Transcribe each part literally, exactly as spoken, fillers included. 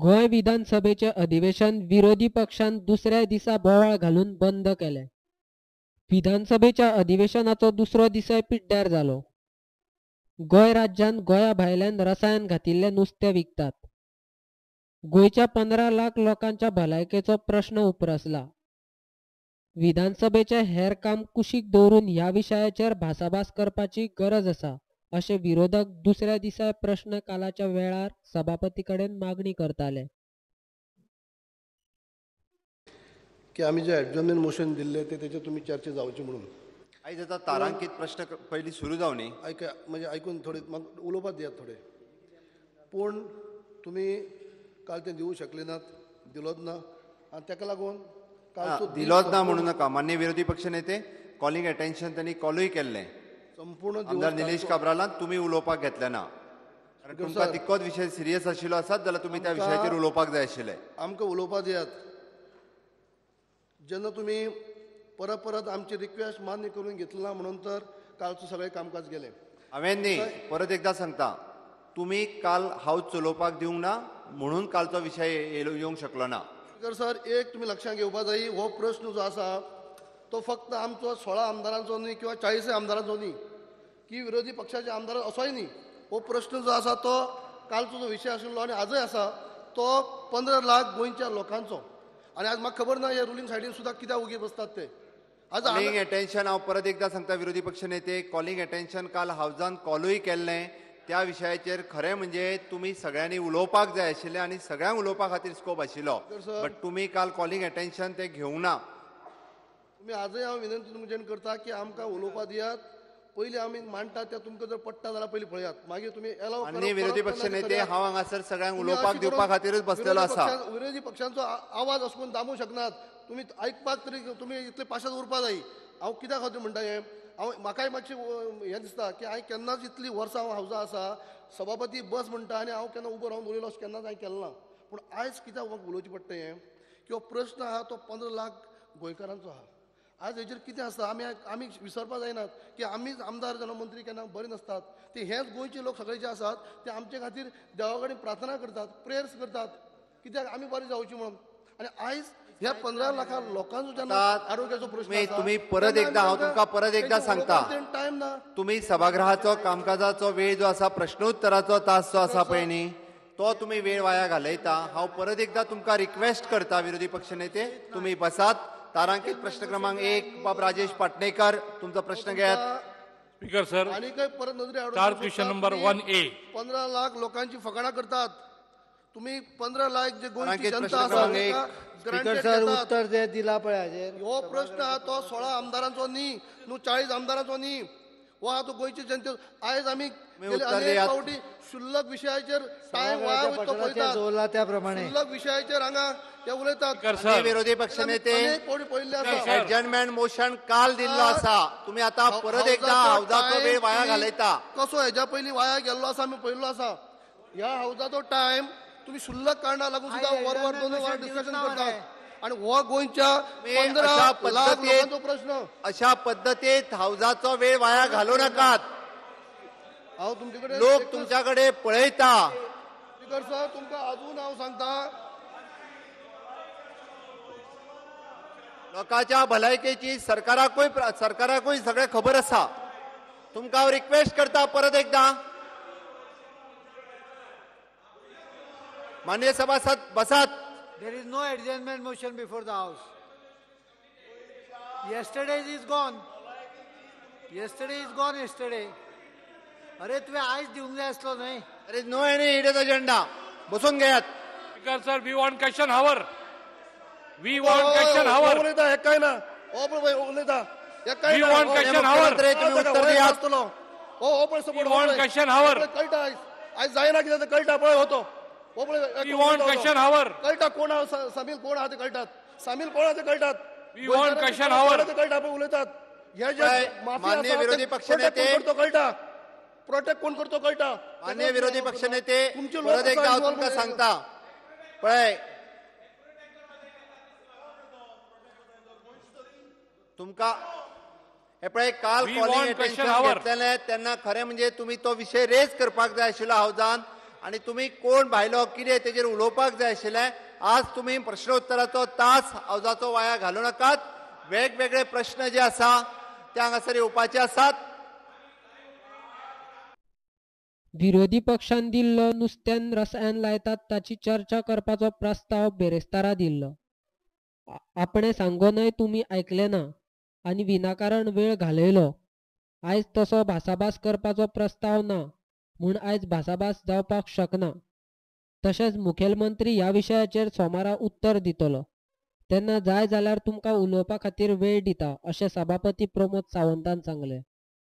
गोंय विधानसभेचे अधिवेशन विरोधी पक्षान दुसऱ्या दिसा बोवाळ घालून बंद केले. विधानसभेच्या अधिवेशनाचो दुसरो दिसय पिड्ड्यार जालो. गोंय राज्यात गोंया भायल्यान रसायन घातिल्ले नुस्तें विकतात. गोंयच्या पंदरा लाख लोकांच्या भलायकेचो प्रश्न उपरासला. विधानसभेचे हेर काम कुशीक दवरून ह्या विशयाचेर भासाभास करपाची गरज आसा अशें विरोधक दुसऱ्या दिसा प्रश्नकालाच्या वेळार सभापती कडेन मागणी करताले. की आम्ही जे ॲडजर्नमेंट मोशन दिल्ले ते त्याचे तुम्ही चर्चा जावची म्हणून आयज आतां तारांकीत प्रश्न क- पयलीं सुरू जावनी. ऐका म्हणजे ऐकून थोडे मग उलोवपाक दियात थोडे. पूण तुम्ही काल ते दिवू शकले नात, दिलोच ना आणि ताका लागून कालचो दीस दिलोच ना संपूर्ण- म्हणू नका. मान्य विरोधी पक्ष नेते कॉलिंग अटेन्शन त्यांनी कॉलूय केल्लें. संपूर्ण दिवस आमदार निलेश कालचो- काब्रालान तुमी उलोवपाक घेतले ना. कारण बिलकुल तुमकां सर. तितकोच विशय सिरियस आशिल्लो आसात जाल्यार तुमी त्या आमकां- विशयाचेर उलोवपाक जाय आशिल्लें. आमकां उलोवपाक दियात. जेन्ना तुम्ही परत परत आमची रिक्वेस्ट मान्य करून घेतली ना म्हणून तर कालचो सगळें कामकाज गेलें. हांवें न्ही परत एकदा सांगता, तुमी काल हाऊस चलोवपाक दिवंक ना म्हणून कालचो विशय येलो- येवंक शकलो ना. स्पीकर सर, एक तुम्ही लक्षात घेवपाक जाय, हो प्रश्न जो आसा तो फक्त आमचो सोळा आमदारांचो न्ही किंवा चाळीसय आमदारांचो न्ही की विरोधी पक्षाचे आमदार असोय न्ही. हो प्रश्न जो आसा तो कालचो जो विशय आशिल्लो आनी आजय आसा तो पंदरा लाख गोंयच्या लोकांचो. आनी आज म्हाका खबर ना हे रुलींग सायडीन सुद्दां कित्याक उगी बसतात ते. आज कॉलिंग हांगा- अटेन्शन हांव परत एकदा सांगता विरोधी पक्ष नेते, कॉलिंग अटेन्शन काल हावजान कॉलूय केल्लें. त्या विशयाचेर खरें म्हणजे तुमी सगळ्यांनी उलोवपाक जाय आशिल्लें आनी सगळ्यांक उलोवपा खातीर स्कोप आशिल्लो. सर. बट तुमी काल कॉलिंग अटेन्शन ते घेवंक ना. तुमी आजय हांव विनंती तुमचे करता की आमकां उलोवपाक दियात. पयलीं आमी मांडटा तें तुमकां जर पडटा जाल्यार पयलीं पळयात, मागीर तुमी एलाव माननीय विरोधी पक्ष नेते, हांव हांगासर सगळ्यांक उलोवपाक दिवपा खातीरच बसलेलो आसा. विरोधी पक्षांचो आ- आवाज असपून दामूं शकनात. तुमी आयकपाक तरी तुमी इतले पाशात उरपा जाय. हांव कित्याक खातीर म्हणटा हें, हांव म्हाकाय मातशें अ, हें दिसता की हांवें केन्नाच इतलीं वर्सां हांव हावजा आसा, सभापती बस म्हणटा आनी हांव केन्ना उबो रावन उलयलो अशें केन्नाच हांवें केलें ना. पूण आयज कित्याक म्हाका उलोवचें पडटा हें की हो प्रश्न आहा तो पंदरा लाख गोंयकारांचो आहा. आज हेजेर कितें आसा आमी आमी विसरपा जायनात की आमीच आमदार जावन मंत्री केन्ना बरे नासतात. ते हेच गोंयचे लोक सगळे जे आसात ते आमचे खातीर देवा कडेन प्रार्थना करतात, प्रेयर्स करतात कित्याक आमी बरे जावची म्हणून. आनी आयज ह्या पंदरा लाखा लोकांचो जेन्ना आतां आरोग्याचो प्रश्न तुम्ही- आसा, तुम्ही परत तेन्ना एकदा हांव आमकां तुमकां परत एकदा तेंचे सांगता. उलोवपाक टायम ना. तुम्ही सभागृहाचो कामकाजाचो वेळ जो आसा, प्रश्नोत्तराचो तास जो आसा पळय न्ही, तो तुम्ही वेळ वाया घालयता. हांव परत एकदा तुमकां रिक्वेस्ट करता विरोधी पक्ष नेते, तुम्ही बसात. तारांकीत प्रश्न क्रमांक एक बाब राजेश पाटणेकर, तुमचो प्रश्न घेयात. स्पीकर सर, आणि काही परत नजरे हाडून चार शकतात. क्वेश्चन नंबर तुम्ही वन ए. पंधरा लाख लोकांची फकाणां करतात. तुम्ही पंधरा लाख जे गोंयची तारांकीत जनता प्रश्न आसा क्रमांक ताका एक. granted स्पीकर सर घेतात. उत्तर दे दिला पळय हाजेर. हो प्रश्न हा तो सोळा आमदारांचो न्ही, न्हू चाळीस आमदारांचो न्ही. हो हा तो गोंयचे जनते. आयज आम्ही गेले उत्तर अनेक दियात. फावटी शुल्लक विशयाचेर टायम वाया सभागृहाच्या वयता तो पटलाचेर पळयतात. दवरला त्या प्रमाणे शुल्लक विशयाचेर हांगा ते उलयतात. स्पीकर माननीय सर, विरोधी पक्ष नेते, अनेक फावटी पळयल्ले आसा. एडजर्नमेंट मोशन काल दिल्लो आसा. तुम्ही आता परत एकदा हावजाचो वेळ वाया घालयता. कसो हेच्या पयलीं वाया गेल्लो आसा आमी पळयल्लो आसा. ह्या हावजाचो टायम तुम्ही शुल्लक कारणां लागून सुद्दां वर वर दोन वर डिस्कशन करतात. आणि हो गोंयच्या तुम्ही पंदरा अशा लाख पद्धतीत- लोकांचो प्रश्न. अशा पद्धतीत हावजाचो वेळ वाया घालू नकात. हांव तुमचे कडेन लोक एकच- तुमच्याकडे पळयता. स्पीकर सर, तुमकां अजून हांव सांगता, लोकांच्या भलायकेची सरकाराकूय सरकाराकूय सगळें खबर आसा. तुमकां हांव रिक्वेस्ट करता परत एकदा, मान्य सभासद बसात. There is no adjournment motion before the house. Yesterday's is gone. Yesterday is gone yesterday. अरे तुवें आयज दिवंक जाय आसलो न्हय. अरे नो एनी हिडन अजेंडा. बसून घेयात. Speaker sir, we want question hour. We हो, वॉन्ट क्वेश्चन हो, हावर. उलयता हे काय ना. हो पळय पळय उलयता हे काय We ना. want हो, question हे hour. मुख्यमंत्री तुम्ही ताका उत्तर वयर दियात. नासतलो. हो हो पळय support. We want question hour. कळटा आयज. आयज जायना कितें तें कळटा पळय होतो. हो पळय We want question hour. कळटा कोण आहा, सा- सामील कोण आहा ते कळटात. सामील कोण आहा ते कळटात. We want question कोण hour. आहा ते कळटा पळय उलयतात. हे जे पळय, माफी माननीय आसा, विरोधी ते पक्ष protect नेते- कोण करतो कळटा. प्रोटेक्ट कोण करतो कळटा. मान्य विरोधी पक्ष नेते, तुमचे लोक परत एकदा हांव असा तुमकां involve सांगता. पळय, तुमकां हे पळय काल We calling want question attention hour. घेतलेलें तेन्ना खरें म्हणजे तुम्ही तो विशय रेज करपाक जाय आशिल्लो हावजान. आणि तुम्ही कोण भायलो कितें तेजेर उलोवपाक जाय आशिल्लें. आज तुम्ही प्रश्नोत्तराचो तास हावजाचो वाया घालूं नाकात. वेगवेगळे प्रश्न जे आसा ते हांगासर येवपाचे आसात. विरोधी पक्षान दिल्लो नुस्त्यान रसायन लायतात ताची चर्चा करपाचो प्रस्ताव बेरेस्तारा दिल्लो. आ- आपणे सांगूनय तुम्ही आयकले ना आनी विनाकारण वेळ घालयलो. आयज तसो भासाभास करपाचो प्रस्ताव ना म्हूण आयज भासाभास जावपाक शकना. तशेंच मुखेलमंत्री ह्या विशयाचेर सोमारा उत्तर दितलो. तेन्ना जाय जाल्यार तुमकां उलोवपा खातीर वेळ दिता अशें सभापती प्रमोद सावंतान सांगलें.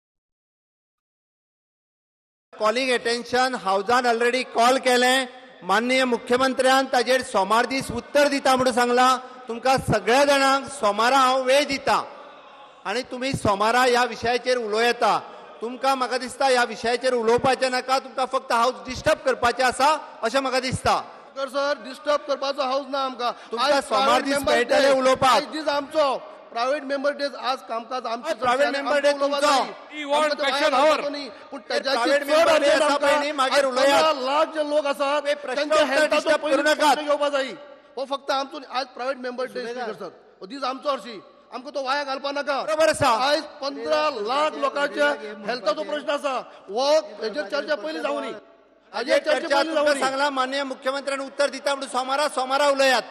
कॉलिंग अटेन्शन हाऊसान ऑलरेडी कॉल केलें. माननीय मुख्यमंत्र्यान ताजेर सोमार दीस उत्तर दिता म्हणून सांगलां. तुमकां सगळ्या जाणांक सोमारा हांव वेळ दिता आनी तुमी सोमारा ह्या विशयाचेर उलोव येता. तुमकां म्हाका दिसता ह्या विशयाचेर उलोवपाचें नाका. तुमकां फक्त हाऊस डिस्टर्ब करपाचें आसा अशें म्हाका दिसता. सर डिस्टर्ब करपाचो हाऊस ना आमकां. तुमकां आयज सोमार private दीस member मेळटले day. उलोवपाक. आयज दीस आमचो प्रायव्हेट मेंबर डे. आज कामकाज आमचें हय, private चर्चा, member आमचो day उलोवपाक तुमचो. जाय. We want आमकां ते question वाया hour. घालपाचो न्ही. पूण ते तेज्याची private चड member day urgent आसा आमकां. पळय न्ही, मागीर आयज उलोवया. पंदरा लाख जे लोक आसात ते प्रश्न त्यांच्या उत्तर हेल्थाचो disturb पयलीं करूं नाकात. प्रश्न घेवपाक जाय. हो फक्त आमचो न्ही. आयज private member day speaker sir. हो दीस आमचो हरशी. आमकां तो वाया घालपा नाका. बरोबर आसा. आयज पंदरा लाख लोकांच्या हेल्थाचो प्रश्न आसा. हो हेजेर चर्चा पयलीं जावं न्ही. हाजेर हाजेर चर्चा चर्चा पयलीं जावं तुमकां न्ही. सांगलां. माननीय मुख्यमंत्र्यान उत्तर दिता म्हणून सोमारा सोमारा उलयात.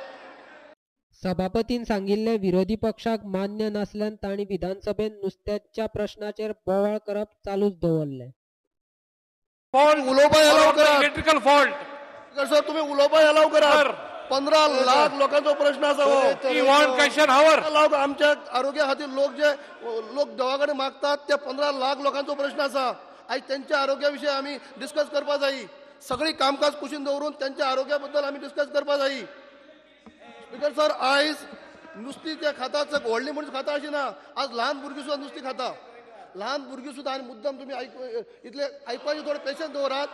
सभापतीन सांगिल्ले विरोधी पक्षाक मान्य नासल्यान तांणी विधानसभेत नुस्त्याच्या प्रश्नाचेर बोवाळ करप चालूच दवरलें. Fault. उलोवपाक One allow of the करा. electrical fault. सर तुम्ही उलोवपाक अलाव करा. सर. पंधरा लाख लोकांचो प्रश्न आसा हो. We want question hour. अलाव आमच्या आरोग्या खातीर लोक जे लोक देवाकडे मागतात त्या पंधरा लाख लोकांचो प्रश्न आसा. आयज त्यांच्या आरोग्या विशीं आमी डिस्कस करपाक जाय. सगळी कामकाज कुशीन दवरून त्यांच्या आरोग्या बद्दल आमी डिस्कस करपाक जाय. स्पीकर सर आयज नुस्ती जे खातात व्हडली मनीस खाता अशी ना. आज ल्हान भुरगीं सुद्दां नुस्ती खाता. ल्हान भुरगीं सुद्दां आनी मुद्दम तुमी आयक इतले आयकपाचे थोडे पेशन्स दवरात.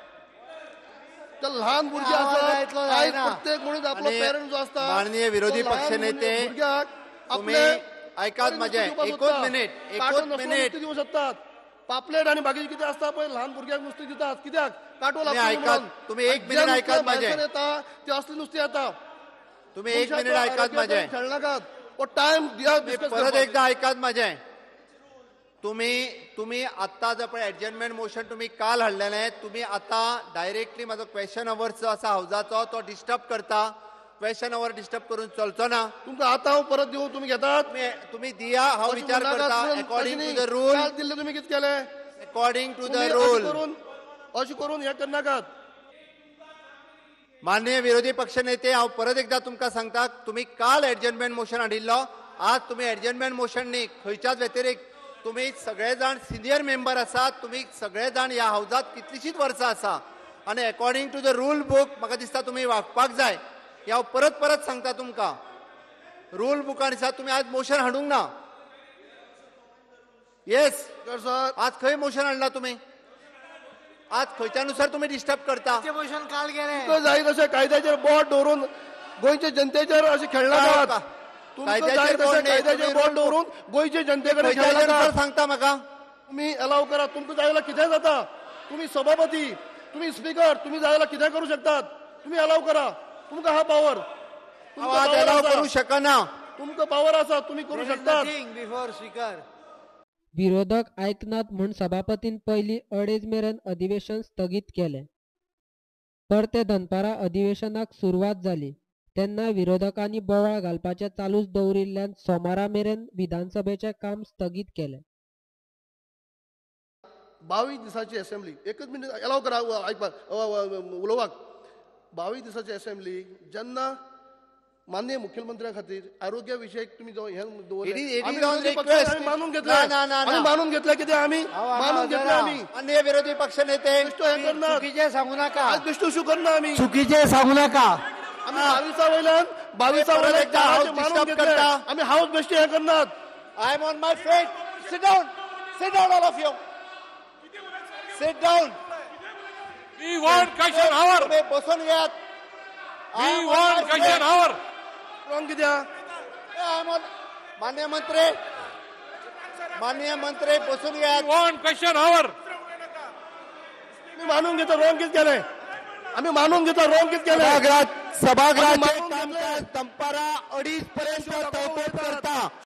तर लहान भुरगीं आवाज आसात. आयकलो आयज जायना. प्रत्येक मनीस आपलो आणि पेरंट जो आसता माननीय विरोधी तो लहान पक्षनेते, भुरग्याक तुम्ही आपले ऐकात बरी माझे. नुस्ती दिवपाक एकूच सोदता. मिनिट, एकूच काटून नसलो मिनिट. नुस्ती दिवंक शकतात. पापलेट आणि बाकीचे कितें आसता पळय ल्हान भुरग्याक नुस्ती दितात. कित्याक काटो तुम्ही लागता ऐकात. म्हणून. तुम्ही एक जे मिनिट नुस्तें ऐकात माझे. भायल्यान येता ते असली नुस्ती येता. तुम्ही एक मिनिट मनशाच्या ऐकात माझे. आरोग्याकडे खेळनाकात. हो टायम दिया तुम्ही discuss परत करपाक. एकदा ऐकात माझे. तुम्ही तुम्ही आता जो पळय ऍडजमेंट मोशन तुम्ही काल हाडलेले. तुम्ही आता डायरेक्टली माझो क्वेश्चन अवर जो आसा हाऊसाचो तो डिस्टर्ब करता. क्वेश्चन अवर डिस्टर्ब करून चलचो ना. तुमकां आतां हांव परत दिवं तुम्ही घेतात. तुम्ही तुम्ही दिया हांव अशें विचार म्हणनाकात. करता. पूण अकॉर्डिंग तशें टू न्ही. द रूल काल दिल्ले तुम्ही कितें केलें. अकॉर्डिंग टू द तुम्ही अशें रूल करून अशें करून हे करनाकात. माननीय विरोधी पक्षनेते हांव परत एकदा तुमकां सांगता. तुम्ही काल ऍडजमेंट मोशन हाडिल्लो. आज तुम्ही ऍडजमेंट मोशन न्ही खंयच्याच व्यतिरिक्त तुम्ही सगळे जाण सिनियर मेंबर आसात. तुम्ही सगळे जाण ह्या हाऊसात कितलीशींच वर्सां आसा आनी according to the rule book म्हाका दिसता तुम्ही वागपाक जाय. हे हांव परत परत सांगता तुमकां. रूल बुकान दिसता तुम्ही आज मोशन हाडूंक ना. येस सर आज खंय मोशन हाडला तुम्ही. आज खंयच्या नुसार तुम्ही डिस्टर्ब करता. ते मोशन काल गेले. तुमकां जाय तशें कायद्याचेर बोट दवरून गोंयचे जनतेचेर अशें खेळनाकात. तुमकां जाय कायद्याचेर बोट तशें न्ही, कायद्याचेर तुम्ही बोट रूल दवरून गोंयचे जनतेकडे खंयच्या नुसार खेळनाकात. सांगता म्हाका. तुम्ही अलाव करा. तुमकां जाय जाल्यार कितें जाता. तुम्ही सभापती, तुम्ही स्पीकर, तुम्ही जाय जाल्यार कितें करू शकतात. तुम्ही अलाव करा. तुमकां हा पावर. हांव आज अलाव करूं शकना. तुमकां पावर आसा. तुम्ही करू शकतात. Before speaker. विरोधक आयकनात म्हूण सभापतीन पयलीं अडेज मेरेन अधिवेशन स्थगीत केलें. परते दनपारा अधिवेशनाक सुरवात जाली तेन्ना विरोधकांनी बोवाळ घालपाचें चालूच दवरिल्ल्यान सोमारा मेरेन विधानसभेचें काम स्थगीत केलें. बावीस दिसाची असेंब्ली. एकच मिनिट अलाव करा आयकपाक अ, अ, उलोवपाक. बावीस दिसाची असेंब्ली जेन्ना माननीय मुख्यमंत्र्या खातीर आरोग्या विशयक तुम्ही जो हे दवरले. It is- it is आमी on विरोधी request. पक्षान आमी मानून घेतले. ना, ना, ना, आमी ना. मानून घेतले कितें आमी मानून घेतले आमी. माननीय विरोधी पक्षनेते बेश्टो हे करनात. चुकीचे सांगू नका. आज बेश्टो शू करना आमी. चुकीचे सांगू नका. आमी बावीसा वयल्यान बावीसा परत वयल्यान एकदा चाराचे हाऊस मानून disturb घेतले. करता. आमी हाऊस बेश्टे हे करनात. I am on my feet. Sit down. Sit down, all of you. Sit down. We want question hour. तुम्ही बसून घ्यात. I We am on want my question feet. hour. Wrong कित्याक. I am on- माननीय मंत्री माननीय मंत्री बसून We घ्यात. want question hour. मी मानून घेतो. रॉंग कितें केलें. आम्ही मानून घेतला रॉंग कित केलं सभागृहात सभागृहाचे आम्ही मागून कामकाज घेतलंय. दंपारा अडीच पर्यंत तहकूब करता